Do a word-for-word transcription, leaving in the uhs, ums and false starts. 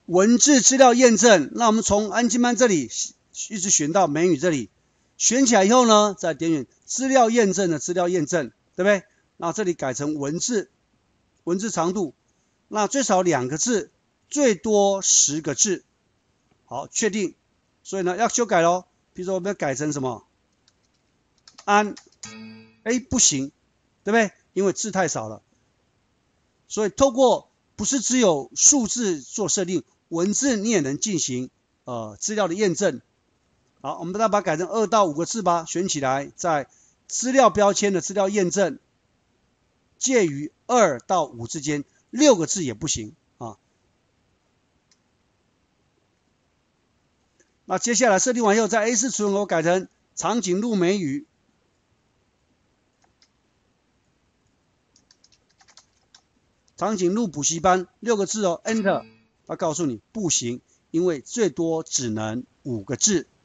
文字资料验证，那我们从安亲班这里一直选到美语这里，选起来以后呢，再点选资料验证的资料验证，对不对？那这里改成文字，文字长度，那最少两个字，最多十个字。好，确定。所以呢，要修改咯。比如说我们要改成什么？安，哎，不行，对不对？因为字太少了。所以透过不是只有数字做设定，文字你也能进行呃资料的验证。好，我们再把它改成二到五个字吧，选起来，在资料标签的资料验证，介于二到五之间，六个字也不行啊。那接下来设定完以后，在 A 四 储存口改成长颈鹿美语，长颈鹿补习班六个字哦 ，Enter， 它告诉你不行，因为最多只能五个字。